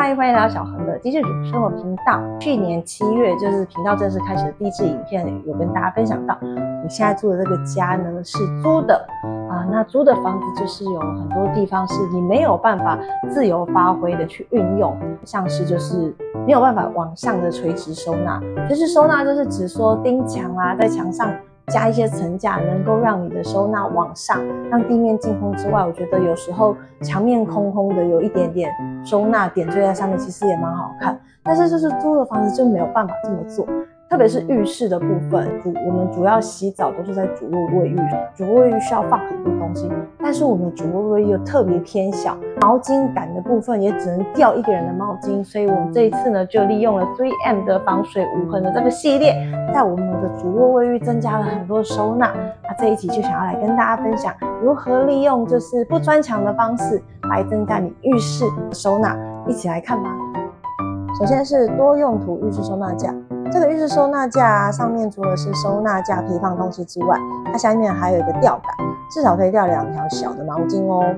嗨，欢迎来到小恒的机智主妇生活频道。去年7月就是频道正式开始的第一支影片，有跟大家分享到，我现在住的这个家呢是租的那租的房子就是有很多地方是你没有办法自由发挥的去运用，像是就是没有办法往上的垂直收纳。垂直收纳就是指说钉墙啊，在墙上加一些层架，能够让你的收纳往上，让地面进空之外，我觉得有时候墙面空空的，有一点点收纳点缀在上面，其实也蛮好看。但是就是租的房子就没有办法这么做，特别是浴室的部分，我们主要洗澡都是在主卧卫浴，主卧卫浴需要放很多东西，但是我们的主卧卫浴又特别偏小，毛巾杆的部分也只能吊一个人的毛巾，所以我们这一次呢就利用了 3M 的防水无痕的这个系列，在我们的主卧卫浴增加了很多收纳。这一集就想要来跟大家分享如何利用就是不钻墙的方式来增加你浴室收纳，一起来看吧。首先是多用途浴室收纳架，这个浴室收纳架上面除了是收纳架可以放东西之外，它下面还有一个吊杆，至少可以吊2条小的毛巾哦。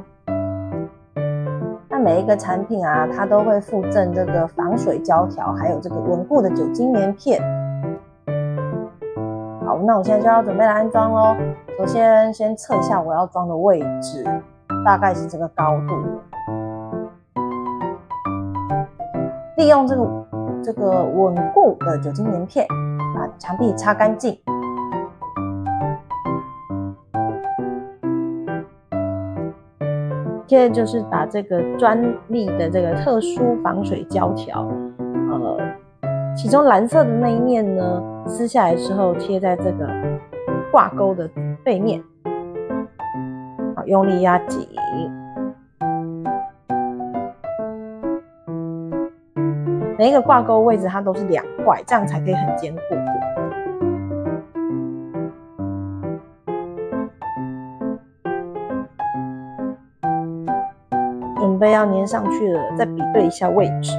那每一个产品它都会附赠这个防水胶条，还有这个稳固的酒精棉片。好，那我现在就要准备来安装咯。首先测一下我要装的位置，大概是这个高度。利用这个稳固的酒精棉片，把墙壁擦干净。接着就是把这个专利的这个特殊防水胶条，其中蓝色的那一面呢，撕下来之后贴在这个挂钩的背面，好，用力压紧。每一个挂钩位置它都是2块，这样才可以很坚固。准备要粘上去了，再比对一下位置。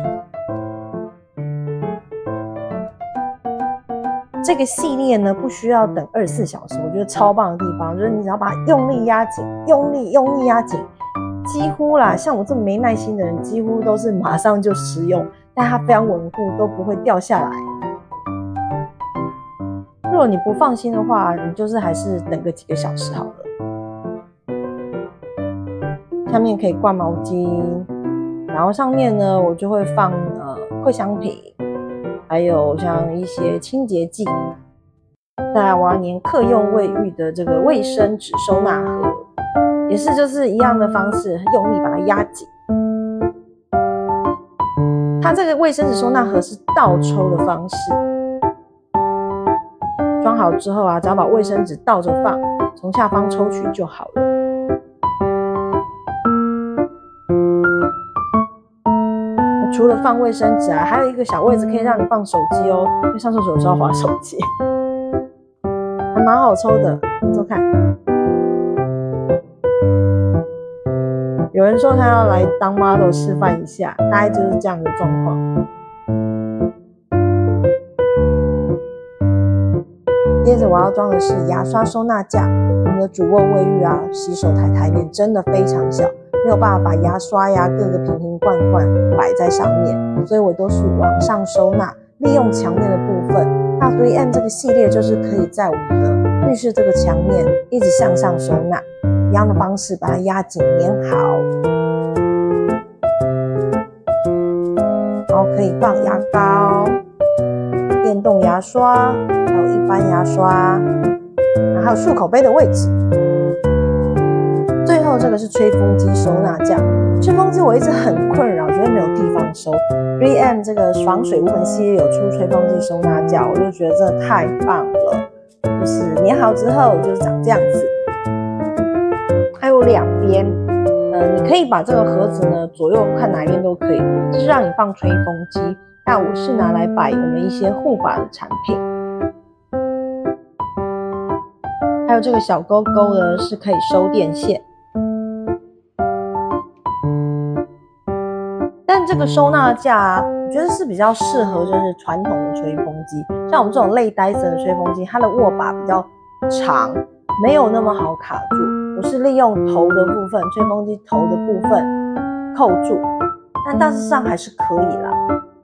这个系列呢不需要等24小时，我觉得超棒的地方就是你只要把它用力压紧，用力压紧，几乎啦，像我这么没耐心的人，几乎都是马上就使用，但它非常稳固，都不会掉下来。如果你不放心的话，你就是还是等个几个小时好了。下面可以挂毛巾，然后上面呢我就会放扩香品，还有像一些清洁剂。再来我要粘客用卫浴的这个卫生纸收纳盒，也是就是一样的方式，用力把它压紧。它这个卫生纸收纳盒是倒抽的方式，装好之后只要把卫生纸倒着放，从下方抽取就好了。除了放卫生纸还有一个小位置可以让你放手机哦，因为上厕所的时候滑手机，还蛮好抽的，你做看。有人说他要来当 model 示范一下，大概就是这样的状况。接着我要装的是牙刷收纳架，我们的主卧卫浴洗手台台面真的非常小，没有办法把牙刷各个瓶瓶罐罐摆在上面，所以我都是往上收纳，利用墙面的部分。那 3M 这个系列就是可以在我们的浴室这个墙面一直向上收纳，一样的方式把它压紧粘好。然后可以放牙膏、电动牙刷，还有一般牙刷，然后还有漱口杯的位置。最后这个是吹风机收纳架，吹风机我一直很困扰，觉得没有地方收。3M 这个防水无痕系列有出吹风机收纳架，我就觉得真的太棒了，就是粘好之后就是长这样子，还有2边，你可以把这个盒子呢左右看哪一边都可以，就是让你放吹风机。那我是拿来摆我们一些护发的产品，还有这个小勾勾呢是可以收电线。但这个收纳架我觉得是比较适合就是传统的吹风机，像我们这种类戴森的吹风机，它的握把比较长，没有那么好卡住。我是利用头的部分，吹风机头的部分扣住， 但大致上还是可以啦。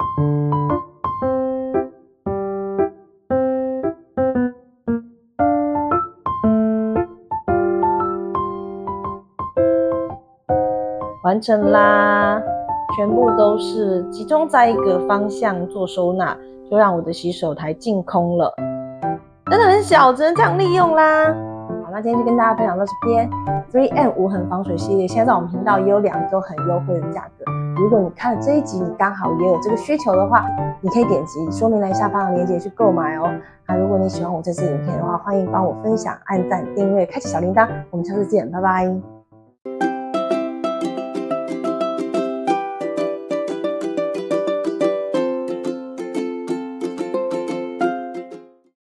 完成啦，全部都是集中在一个方向做收纳，就让我的洗手台净空了。真的很小，只能这样利用啦。好，那今天就跟大家分享到这边。3M 无痕防水系列，现在在我们频道也有2周很优惠的价格。如果你看了这一集，你刚好也有这个需求的话，你可以点击说明栏下方的链接去购买哦。如果你喜欢我这支影片的话，欢迎帮我分享、按赞、订阅、开启小铃铛。我们下次见，拜拜。